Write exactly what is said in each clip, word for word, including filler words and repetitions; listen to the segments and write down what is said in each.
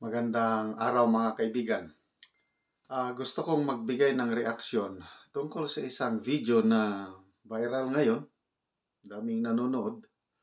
Magandang araw mga kaibigan. Ah, gusto kong magbigay ng reaksyon tungkol sa isang video na viral ngayon. Daming nanonood.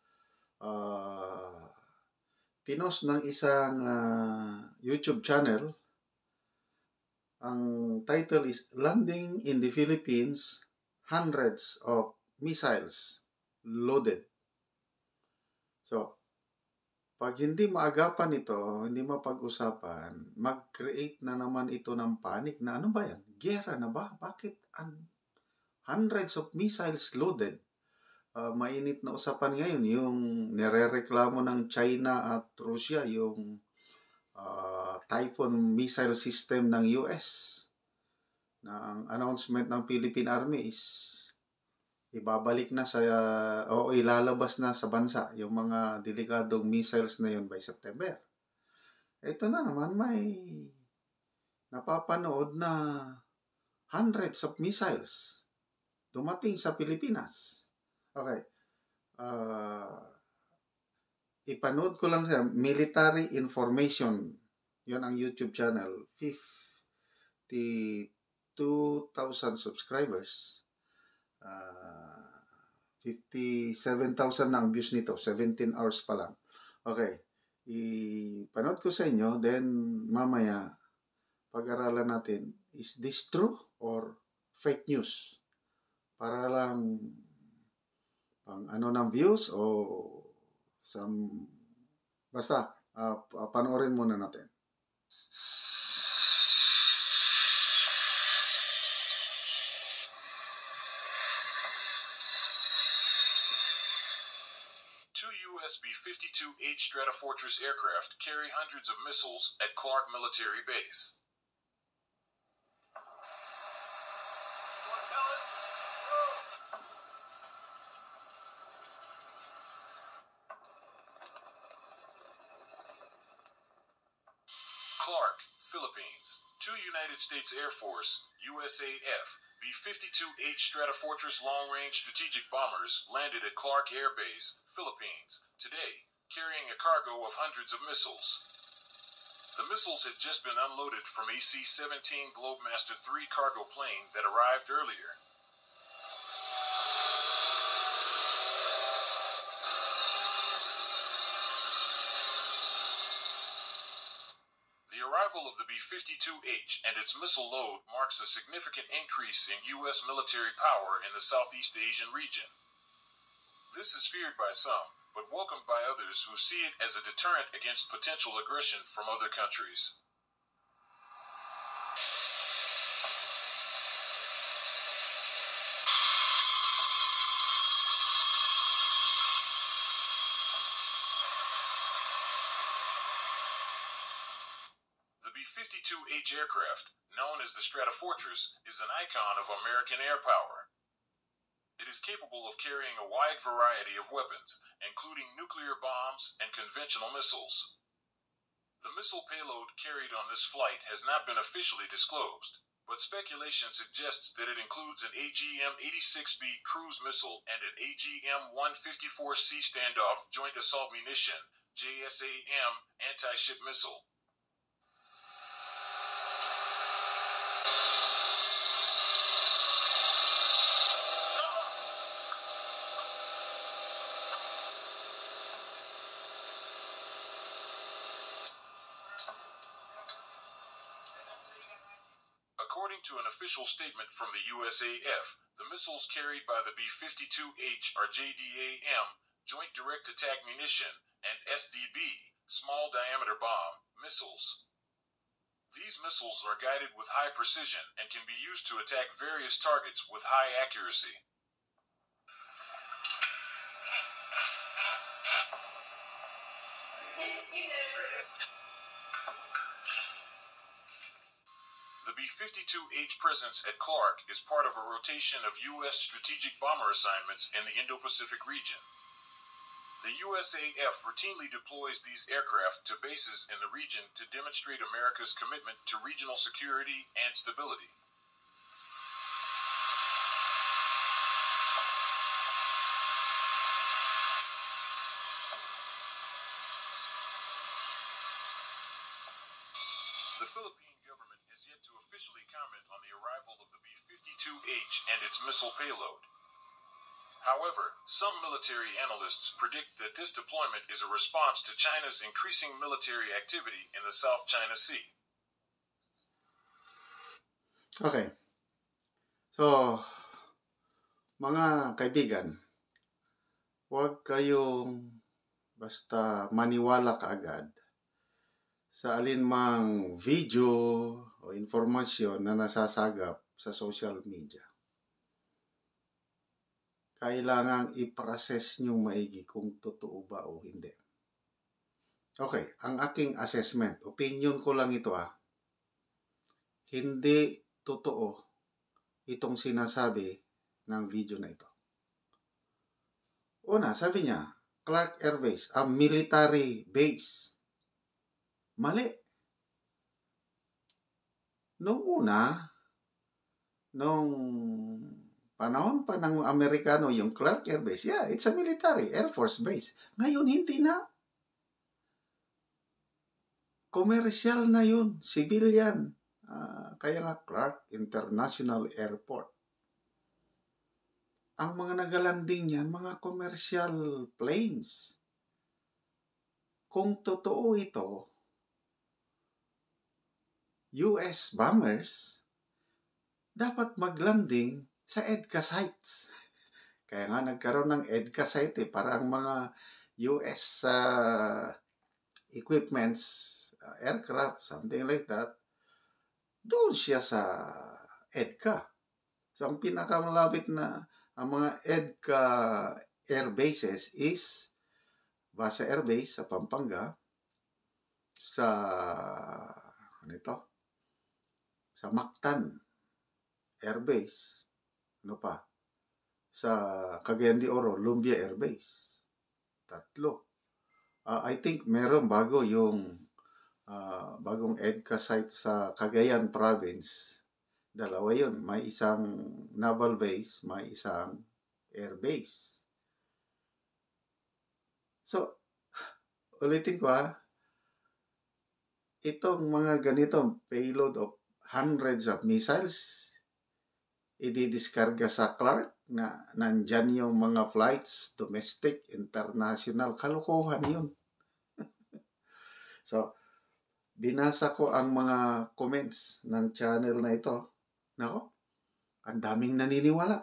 Ah, pinost ng isang ah, YouTube channel. Ang title is Landing in the Philippines, Hundreds of Missiles Loaded. So, pag hindi maagapan ito, hindi mapag-usapan, mag-create na naman ito ng panic na ano ba yan? Giyera na ba? Bakit hundreds of missiles loaded? Uh, mainit na usapan ngayon yung nirereklamo ng China at Russia yung uh, Typhoon missile system ng U S na ang announcement ng Philippine Army is ibabalik na sa o ilalabas na sa bansa yung mga delikadong missiles na yun by September. Ito na naman may napapanood na hundreds of missiles dumating sa Pilipinas. Okay. Uh, ipanood ko lang siya. Military Information. Yun ang YouTube channel. fifty-two thousand subscribers. Uh, fifty-seven thousand na ang views nito. seventeen hours pa lang. Okay. Ipanood ko sa inyo. Then, mamaya, pag-aralan natin, is this true or fake news? Para lang pang ano ng views o some... Basta, uh, panoorin muna natin. U S B fifty-two H Stratofortress aircraft carry hundreds of missiles at Clark Military Base. Clark, Philippines. Two United States Air Force, U S A F, B fifty-two H Stratofortress long-range strategic bombers landed at Clark Air Base, Philippines, today, carrying a cargo of hundreds of missiles. The missiles had just been unloaded from a C seventeen Globemaster three cargo plane that arrived earlier. The arrival of the B fifty-two H and its missile load marks a significant increase in U S military power in the Southeast Asian region. This is feared by some, but welcomed by others who see it as a deterrent against potential aggression from other countries. The B fifty-two H aircraft, known as the Stratofortress, is an icon of American air power. It is capable of carrying a wide variety of weapons, including nuclear bombs and conventional missiles. The missile payload carried on this flight has not been officially disclosed, but speculation suggests that it includes an A G M eighty-six B cruise missile and an A G M one fifty-four C standoff joint assault munition, J S A M, anti-ship missile. According to an official statement from the U S A F, the missiles carried by the B fifty-two H are J D A M, Joint Direct Attack Munition, and S D B, Small Diameter Bomb, missiles. These missiles are guided with high precision and can be used to attack various targets with high accuracy. The B fifty-two H presence at Clark is part of a rotation of U S strategic bomber assignments in the Indo-Pacific region. The U S A F routinely deploys these aircraft to bases in the region to demonstrate America's commitment to regional security and stability. The Philippine government has yet to officially comment on the arrival of the B fifty-two H and its missile payload. However, some military analysts predict that this deployment is a response to China's increasing military activity in the South China Sea. Okay. So, mga kaibigan, huwag kayong basta maniwala kaagad sa alinmang video o informasyon na nasasagap sa social media. Kailangang i-process nyo maigi kung totoo ba o hindi. Okay, ang aking assessment, opinion ko lang ito ah, hindi totoo itong sinasabi ng video na ito. Una, sabi niya, Clark Air Base, a military base. Mali. Noong una, noong panahon pa ng Amerikano, yung Clark Air Base, yeah, it's a military Air Force base. Ngayon, hindi na. Commercial na yun, civilian. Uh, kaya nga Clark International Airport. Ang mga nagalanding niyan, mga commercial planes. Kung totoo ito, U S bombers dapat maglanding sa EDCA sites. Kaya nga nagkaroon ng EDCA site eh, para ang mga U S uh, equipments, uh, aircraft, something like that, doon siya sa EDCA. So ang pinakamalapit na ang mga EDCA air bases is Basa Air Base sa Pampanga, sa ano ito? Sa Mactan Air Base, ano pa? Sa Cagayan de Oro, Lumbia Air Base. Tatlo. Uh, I think meron bago yung uh, bagong EDCA site sa Cagayan Province. Dalawa yun. May isang naval base, may isang air base. So, ulitin ko ha, itong mga ganitong payload of hundreds of missiles, ididiskarga sa Clark na nandyan yung mga flights, domestic, international, kalokohan yun. So, binasa ko ang mga comments ng channel na ito. Nako, ang daming naniniwala.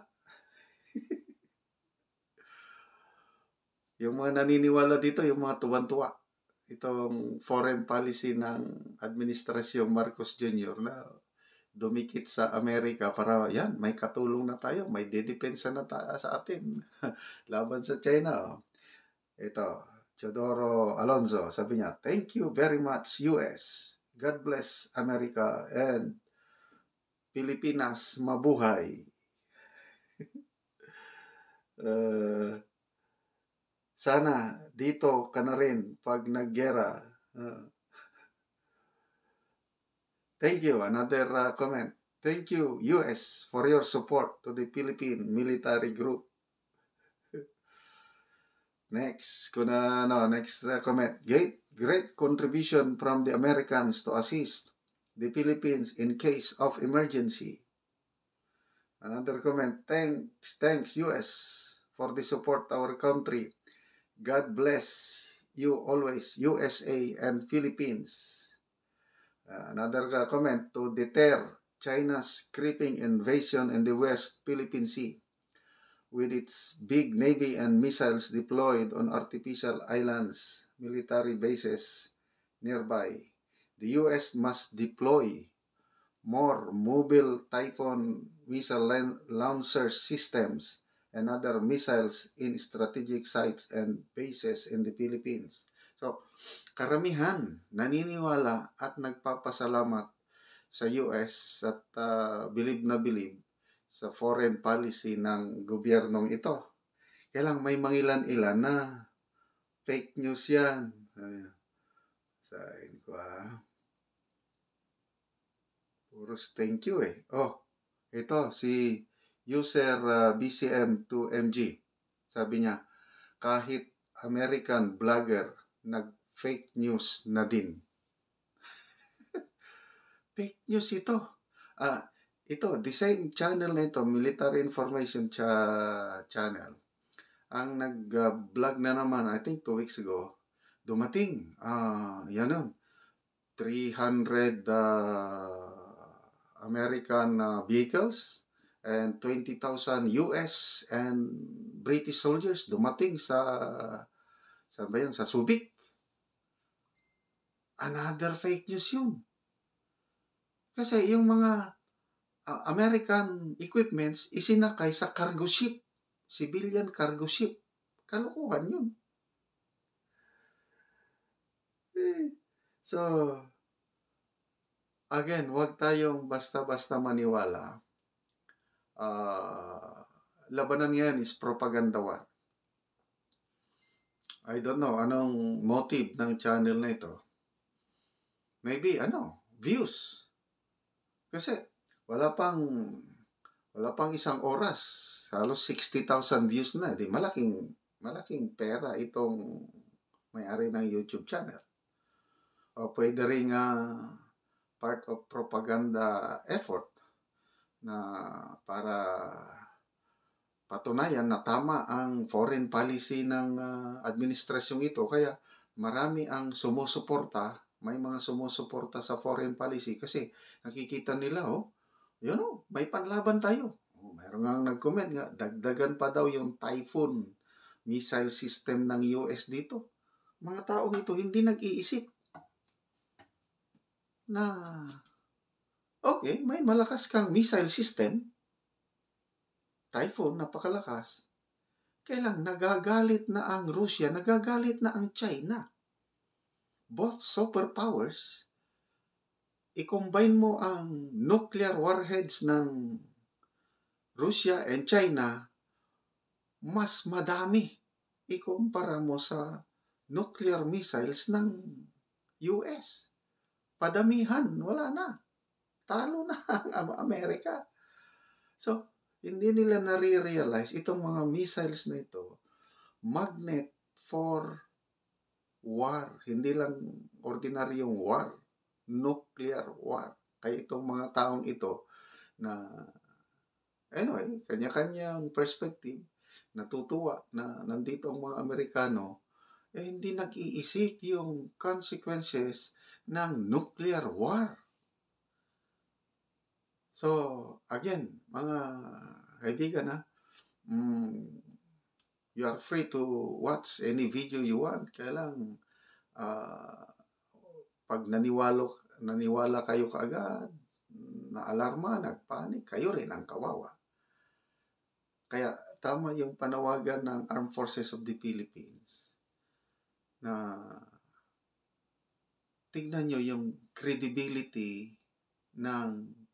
Yung mga naniniwala dito, yung mga tuwan-tuwa. Itong foreign policy ng Administrasyong Marcos Junior na dumikit sa Amerika para, yan, may katulong na tayo, may dedepensa na tayo sa atin. Laban sa China. Ito, Teodoro Alonzo, sabi niya, thank you very much, U S. God bless America and Pilipinas, mabuhay. uh, sana dito ka na rin pag naggera. Uh, thank you. Another uh, comment. Thank you, U S, for your support to the Philippine military group. Next, kuna, no, next uh, comment. Great, great contribution from the Americans to assist the Philippines in case of emergency. Another comment. Thanks, thanks U S for the support our country. God bless you always, U S A and Philippines. Uh, another uh, comment. To deter China's creeping invasion in the West Philippine Sea with its big navy and missiles deployed on artificial islands, military bases nearby. The U S must deploy more mobile Typhoon missile launcher systems and other missiles in strategic sites and bases in the Philippines. So, karamihan naniniwala at nagpapasalamat sa U S at uh, bilib na bilib sa foreign policy ng gobyernong ito. Kaya lang may mangilan-ilan na fake news yan. Sain ko ah. Puros thank you eh. Oh, ito si user uh, B C M two M G. Sabi niya, kahit American blogger nag-fake news na din. Fake news ito. Ah, ito, the same channel na ito, Military Information cha Channel, ang nag-vlog na naman, I think two weeks ago, dumating, ah, yan yun, three hundred uh, American uh, vehicles and twenty thousand U S and British soldiers dumating sa, saan ba yun, sa Subic. Another fake news yun. Kasi yung mga uh, American equipments isinakay sa cargo ship, civilian cargo ship. Kalokohan yun. So, again, huwag tayong basta-basta maniwala. Uh, labanan ngayon is propaganda war. I don't know anong motive ng channel na ito. Maybe, ano, views. Kasi, wala pang, wala pang isang oras. Halos sixty thousand views na. Di malaking, malaking pera itong may-ari ng YouTube channel. O pwede rin uh, part of propaganda effort na para patunayan na tama ang foreign policy ng uh, administrasyong ito. Kaya marami ang sumusuporta, may mga sumusuporta sa foreign policy kasi nakikita nila, oh, yun oh, may panlaban tayo. Oh, mayroon nga nag-comment nga, dagdagan pa daw yung Typhoon missile system ng U S dito. Mga taong ito hindi nag-iisip na okay, may malakas kang missile system, Typhoon, napakalakas. Kailang nagagalit na ang Russia, nagagalit na ang China. Both superpowers, i-combine mo ang nuclear warheads ng Russia and China, mas madami ikumpara mo sa nuclear missiles ng U S. Padamihan, wala na. Talo na ang Amerika. So, hindi nila nare-realize itong mga missiles na ito, magnet for war. Hindi lang ordinaryong war, nuclear war. Kaya itong mga taong ito na, anyway, kanya-kanyang perspective, natutuwa na nandito ang mga Amerikano, eh hindi nag-iisip yung consequences ng nuclear war. So, again, mga kaibigan, ha, mm, you are free to watch any video you want. Kaya lang, uh, pag naniwalo, naniwala kayo kaagad, na-alarma, nagpanik, kayo rin ang kawawa. Kaya, tama yung panawagan ng Armed Forces of the Philippines na tignan nyo yung credibility ng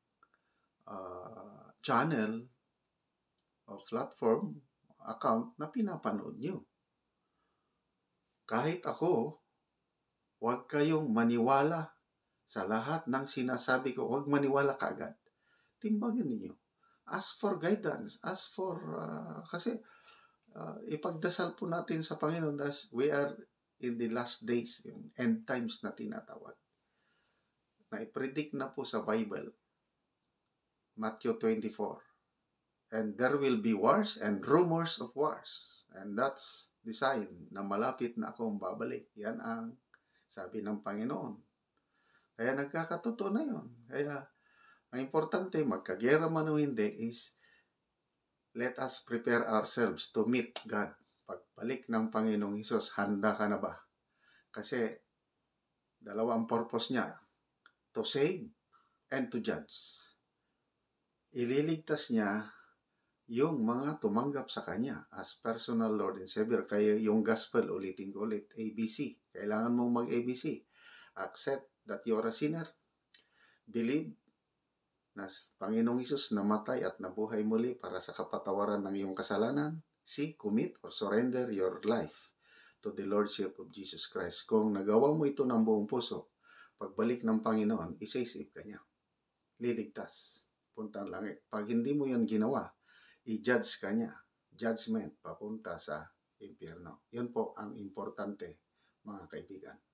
uh, channel o platform, account na pinapanood nyo. Kahit ako, huwag kayong maniwala sa lahat ng sinasabi ko. Huwag maniwala kaagad. Timbangin ninyo. Ask for guidance. Ask for, uh, kasi uh, ipagdasal po natin sa Panginoon that we are in the last days, yung end times na tinatawag. Na i-predict na po sa Bible, Matthew twenty-four. And there will be wars and rumors of wars. And that's the sign na malapit na akong babalik. Yan ang sabi ng Panginoon. Kaya nagkakatotoo na yun. Kaya ang importante, magkagera man o hindi, is let us prepare ourselves to meet God. Pagbalik ng Panginoong Hesus, handa ka na ba? Kasi dalawa ang purpose niya, to save and to judge. Ililigtas niya yung mga tumanggap sa Kanya as personal Lord and Savior. Kaya yung gospel, ulitin ko ulit, A B C. Kailangan mong mag-A B C. Accept that you are a sinner. Believe na Panginoong Hesus namatay at nabuhay muli para sa kapatawaran ng iyong kasalanan. C. Commit or surrender your life to the Lordship of Jesus Christ. Kung nagawa mo ito ng buong puso, pagbalik ng Panginoon, isa-isip ka niya. Liligtas. Punta ang langit. Pag hindi mo yan ginawa, i-judge ka niya. Judgment papunta sa impyerno. Yun po ang importante, mga kaibigan.